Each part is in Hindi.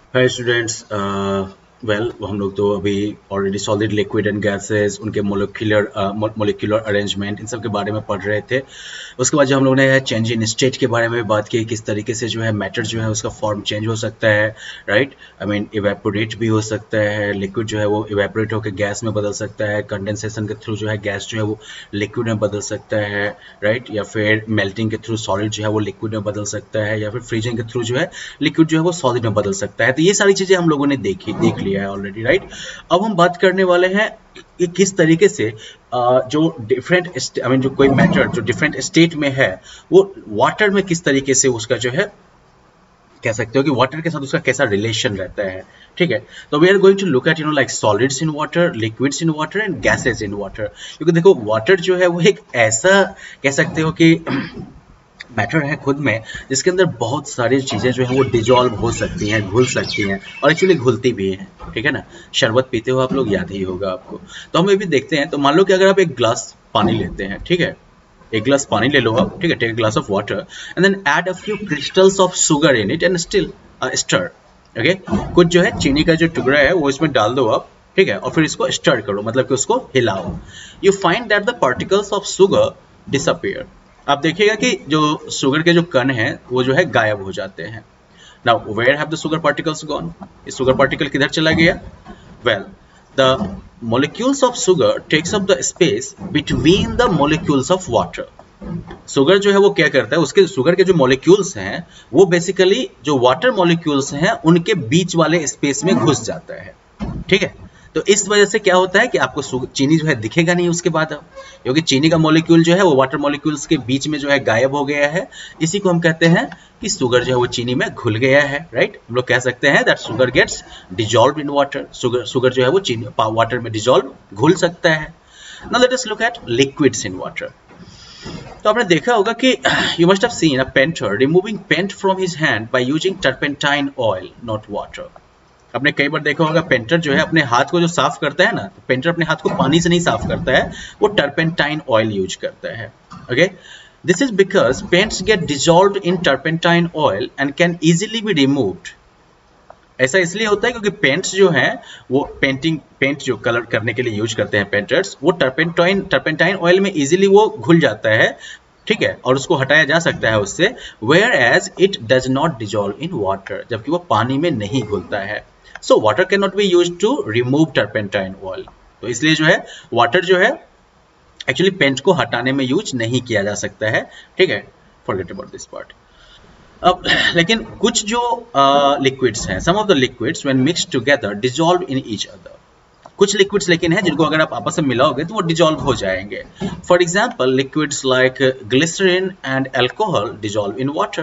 Hi students. वेल हम लोग तो अभी already solid liquid and gases उनके मोलिकुलर अरेंजमेंट इन सब के बारे में पढ़ रहे थे। उसके बाद जो हम लोगों ने चेंज इन स्टेट के बारे में बात की, किस तरीके से जो है मैटर जो है उसका फॉर्म चेंज हो सकता है, राइट। आई मीन इवेपोरेट भी हो सकता है, लिक्विड जो है वो इवेपोरेट होकर गैस में बदल सकता है, कंडेंसेशन के थ्रू जो है गैस जो है वो लिक्विड में बदल सकता है, राइट। या फिर मेल्टिंग के थ्रू सॉलिड जो है वो लिक्विड में बदल सकता है, या फिर फ्रीजिंग के थ्रू जो है लिक्विड जो है वो सॉलिड में बदल सकता है। तो ये सारी चीजें हम लोगों ने देख लिया है ऑलरेडी, राइट। अब हम बात करने वाले हैं कि किस तरीके से जो डिफरेंट आई मीन जो कोई मैटर जो डिफरेंट स्टेट में है वो वाटर में किस तरीके से उसका जो है कह सकते हो कि वाटर के साथ उसका कैसा रिलेशन रहता है, ठीक है। तो we are going to look at like solids in water, liquids in water and gases in water. क्योंकि देखो वाटर जो है वो एक ऐसा कह सकते हो कि मैटर है खुद में जिसके अंदर बहुत सारी चीजें जो है वो डिजॉल्व हो सकती हैं, घुल सकती हैं, और एक्चुअली घुलती भी हैं, ठीक है ना। शरबत पीते हो आप लोग, याद ही होगा आपको। तो हम ये भी देखते हैं। तो मान लो कि अगर आप एक ग्लास पानी लेते हैं, ठीक है, एक ग्लास पानी ले लो आप, ठीक है, take a glass of water and then add a few crystals of sugar in it and still stir, okay. कुछ जो है चीनी का जो टुकड़ा है वो इसमें डाल दो आप, ठीक है, और फिर इसको स्टर करो, मतलब कि उसको हिलाओ। You find that the particles of sugar disappear. आप देखिएगा कि जो शुगर के जो कण हैं वो जो है गायब हो जाते हैं। Now where have the sugar particles gone? ये शुगर पार्टिकल किधर चला गया? Well, the molecules of sugar takes up the space between the molecules of water. Sugar जो है वो क्या करता है, उसके शुगर के जो मॉलिक्यूल्स हैं वो बेसिकली जो वाटर मॉलिक्यूल्स हैं उनके बीच वाले स्पेस में घुस जाता है, ठीक है। तो इस वजह से क्या होता है कि आपको चीनी जो है दिखेगा नहीं उसके बाद, क्योंकि चीनी का मॉलिक्यूल जो है वो वाटर मॉलिक्यूल्स के बीच में जो है गायब हो गया है। इसी को हम कहते हैं कि शुगर जो है वो चीनी में घुल गया है, राइट। हम लोग कह सकते हैं that sugar gets dissolve in water. शुगर जो है वो चीनी वाटर में डिजॉल्व घुल सकता है। Now let us look at liquids in water. तो आपने देखा होगा कि you must have seen a painter removing paint from his hand by using turpentine oil, not water. आपने कई बार देखा होगा पेंटर जो है अपने हाथ को जो साफ करता है ना, तो पेंटर अपने हाथ को पानी से नहीं साफ करता है, वो टर्पेंटाइन ऑयल यूज करता है, okay. This is because paints get dissolved in turpentine oil and can easily be removed. ऐसा इसलिए होता है क्योंकि पेंट्स जो है वो पेंट जो कलर करने के लिए यूज करते हैं पेंटर्स, वो टर्पेंटाइन ऑयल में इजीली वो घुल जाता है, ठीक है, और उसको हटाया जा सकता है उससे। Whereas it does not dissolve in water, जबकि वो पानी में नहीं घुलता है। So water cannot be used to remove turpentine oil. तो इसलिए जो है वाटर जो है एक्चुअली पेंट को हटाने में यूज नहीं किया जा सकता है, ठीक है। Forget about this part. अब लेकिन कुछ जो लिक्विड्स हैं, some of the liquids when mixed together dissolve in each other. कुछ लिक्विड्स लेकिन हैं जिनको अगर आप आपस में मिलाओगे तो वो डिजॉल्व हो जाएंगे। For example liquids like glycerine and alcohol dissolve in water.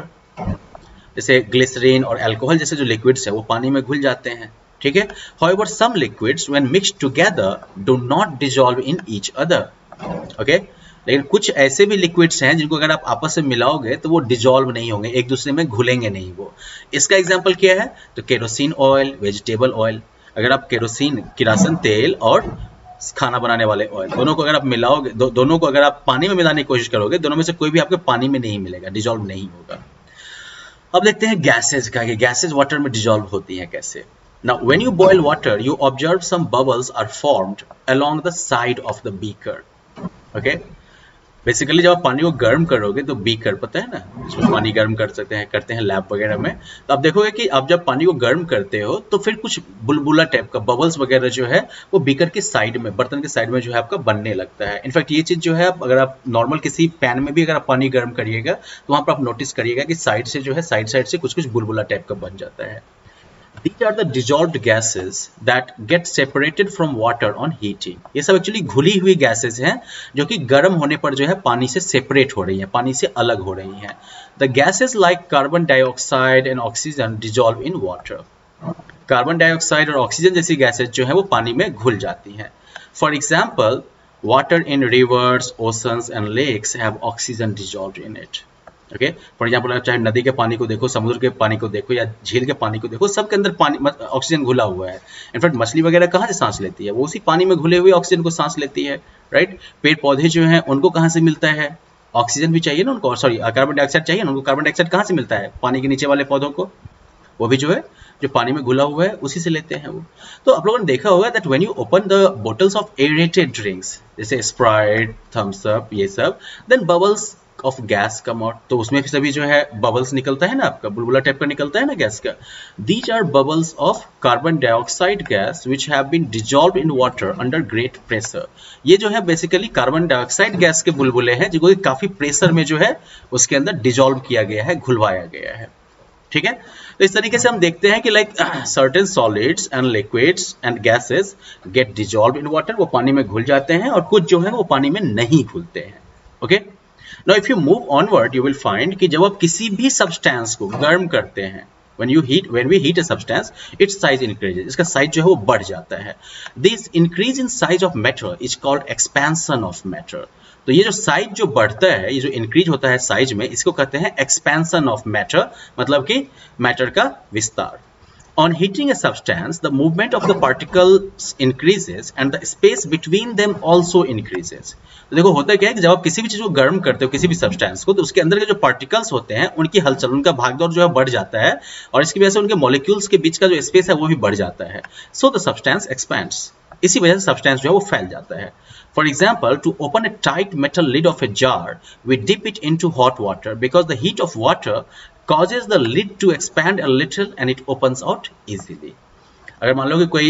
जैसे ग्लिसरीन और अल्कोहल जैसे जो लिक्विड्स है वो पानी में घुल जाते हैं, ठीक है। However some liquids when mixed together do not dissolve in each other, okay. लेकिन कुछ ऐसे भी लिक्विड्स हैं जिनको अगर आप आपस में मिलाओगे तो वो डिजॉल्व नहीं होंगे, एक दूसरे में घुलेंगे नहीं वो। इसका एग्जांपल क्या है? तो केरोसिन ऑयल, वेजिटेबल ऑयल। अगर आप किरासन तेल और खाना बनाने वाले ऑयल दोनों को अगर आप मिलाओगे, दोनों को अगर आप पानी में मिलाने की कोशिश करोगे, दोनों में से कोई भी आपके पानी में नहीं मिलेगा, डिजॉल्व नहीं होगा। अब देखते हैं गैसेज का, गैसेज वाटर में डिजॉल्व होती हैं कैसे। Now, when you boil water, you observe some bubbles are formed along the side of the beaker. Okay? Basically जब आप पानी को गर्म करोगे तो बीकर पता है ना, इसमें पानी गर्म करते हैं लैब वगैरह में। तो आप देखोगे कि आप जब पानी को गर्म करते हो तो फिर कुछ बुलबुला टाइप का बबल्स वगैरह जो है वो बीकर के साइड में, बर्तन के साइड में जो है आपका बनने लगता है। इनफैक्ट ये चीज जो है अगर आप नॉर्मल किसी पैन में भी अगर आप पानी गर्म करिएगा तो वहां पर आप नोटिस करिएगा कि साइड से जो है साइड से कुछ कुछ बुलबुला टाइप का बन जाता है। These are the dissolved gases that get separated from water on heating. ये सब एक्चुअली घुली हुई गैसेस हैं जो कि गर्म होने पर जो है पानी से सेपरेट हो रही हैं, पानी से अलग हो रही हैं। The gases like carbon dioxide and oxygen dissolve in water. Carbon dioxide और ऑक्सीजन जैसी गैसेस जो है वो पानी में घुल जाती हैं। For example, water in rivers, oceans and lakes have oxygen dissolved in it. Okay, for example आप चाहे नदी के पानी को देखो, समुद्र के पानी को देखो या झील के पानी को देखो, सबके अंदर पानी ऑक्सीजन घुला हुआ है। इनफैक्ट मछली वगैरह कहाँ से सांस लेती है? वो उसी पानी में घुले हुए ऑक्सीजन को सांस लेती है, राइट। पेड़ पौधे जो हैं उनको कहाँ से मिलता है? ऑक्सीजन भी चाहिए ना उनको, सॉरी कार्बन डाइऑक्साइड चाहिए ना उनको। कार्बन डाइऑक्साइड कहाँ से मिलता है? पानी के नीचे वाले पौधों को, वो भी जो है जो पानी में घुला हुआ है उसी से लेते हैं वो। तो आप लोगों ने देखा होगा that when you open the bottles of aerated drinks जैसे स्प्राइट, थम्स अप, ये सब, then bubbles of gas come out, तो उसमें भी सभी जो है बबल्स निकलता है ना, आपका बुलबुला टाइप का निकलता है ना गैस का। These are bubbles of carbon dioxide gas which have been dissolved in water under great pressure. ये जो है बेसिकली कार्बन डाइऑक्साइड गैस के बुलबुले हैं जिनको काफी प्रेशर में जो है उसके अंदर डिजॉल्व किया गया है, घुलवाया गया है। ठीक है, तो इस तरीके से हम देखते हैं कि like certain solids and liquids and gases get dissolved in water, वो पानी में घुल जाते हैं, और कुछ जो है वो पानी में नहीं घुलते हैं। Okay, now if you move onward you will find कि जब आप किसी भी सब्सटेंस को गर्म करते हैं, when we heat a substance, its size increases, इसका साइज जो है वो बढ़ जाता है। This increase in size of matter is called expansion of matter। तो ये जो साइज जो बढ़ता है, ये जो इंक्रीज होता है साइज में, इसको कहते हैं एक्सपेंशन ऑफ मैटर, मतलब कि मैटर का विस्तार। On heating a substance, the movement of the particles increases and the space between them also increases। तो देखो होता क्या है कि जब आप किसी भी चीज को गर्म करते हो, किसी भी सब्सटेंस को, तो उसके अंदर के जो पार्टिकल्स होते हैं उनकी हलचल, उनका भागदौड़ जो है बढ़ जाता है, और इसकी वजह से उनके मॉलिक्यूल्स के बीच का जो स्पेस है वो भी बढ़ जाता है। सो द सब्सटेंस एक्सपेंड्स, इसी वजह से सब्सटेंस जो है वो फैल जाता है। For example, to open a tight metal lid of a jar, we dip it into hot water because the heat of water causes the lid to expand a little and it opens out easily। अगर मान लो कि कोई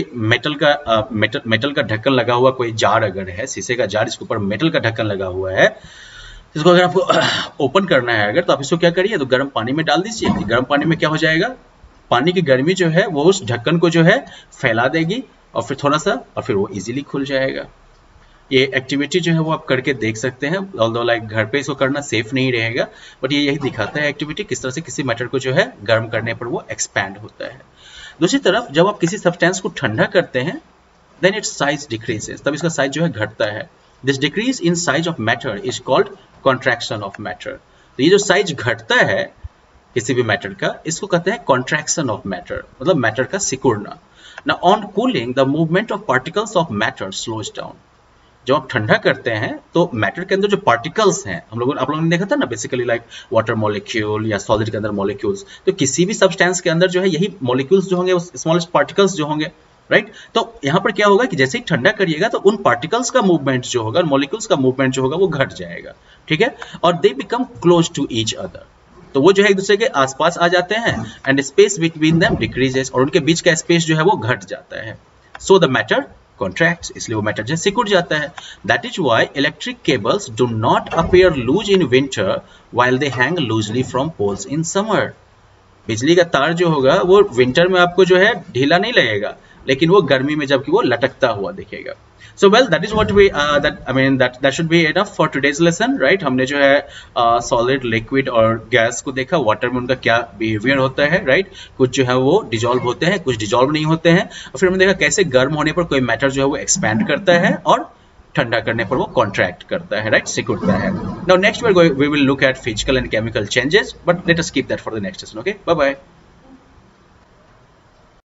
मेटल का ढक्कन लगा हुआ कोई जार अगर है, शीशे का जार, इसके ऊपर मेटल का ढक्कन लगा हुआ है, इसको अगर आपको ओपन करना है अगर, तो आप इसको क्या करिए, तो गर्म पानी में डाल दीजिए। गर्म पानी में क्या हो जाएगा, पानी की गर्मी जो है वो उस ढक्कन को जो है फैला देगी, और फिर थोड़ा सा, और फिर वो इजीली खुल जाएगा। ये एक्टिविटी जो है वो आप करके देख सकते हैं, ऑल्दो लाइक घर पे इसको करना सेफ नहीं रहेगा, बट ये यही दिखाता है एक्टिविटी किस तरह से किसी मैटर को जो है गर्म करने पर वो एक्सपैंड होता है। दूसरी तरफ जब आप किसी सब्सटेंस को ठंडा करते हैं, देन इट्स साइज डिक्रीजेस, तब इसका साइज जो है घटता है। This decrease in size of matter is called contraction of matter. तो ये जो साइज घटता है किसी भी मैटर का, इसको कहते हैं कॉन्ट्रैक्शन ऑफ मैटर, मतलब मैटर का सिकुड़ना। Now on cooling the movement of particles of matter slows down. जब आप ठंडा करते हैं तो मैटर के अंदर जो पार्टिकल्स हैं, आप लोगों ने देखा था ना बेसिकली लाइक वाटर मॉलिक्यूल या सॉलिड के अंदर मॉलिक्यूल्स, तो किसी भी सब्सटेंस के अंदर जो है यही मॉलिक्यूल्स जो होंगे, स्मॉलेस्ट पार्टिकल्स जो होंगे, राइट। तो यहाँ पर क्या होगा कि जैसे ही ठंडा करिएगा तो उन पार्टिकल्स का मूवमेंट जो होगा, मॉलिक्यूल्स का मूवमेंट जो होगा वो घट जाएगा, ठीक है, और they become close to each other. तो वो जो है एक दूसरे के आसपास आ जाते हैं, and space between them decreases, और उनके बीच का स्पेस जो है वो घट जाता है। सो द मैटर contracts, इसलिए वो मैटर जो सिकुड़ जाता है। That is why electric cables do not appear loose in winter while they hang loosely from poles in summer। बिजली का तार जो होगा वो विंटर में आपको जो है ढीला नहीं लगेगा, लेकिन वो गर्मी में जबकि वो लटकता हुआ दिखेगा। So well, that is what we that should be enough for today's lesson, right? हमने जो है सॉलिड, लिक्विड और गैस को देखा, वाटर में उनका क्या बिहेवियर होता है, राइट। कुछ जो है वो डिजॉल्व होते हैं, कुछ डिजॉल्व नहीं होते हैं, और फिर हमने देखा कैसे गर्म होने पर कोई मैटर जो है वो एक्सपैंड करता है और ठंडा करने पर वो कॉन्ट्रैक्ट करता है, राइट, सिकुड़ता है। Now next we will look at physical and chemical changes, but let us keep that for the next lesson, okay? Bye bye.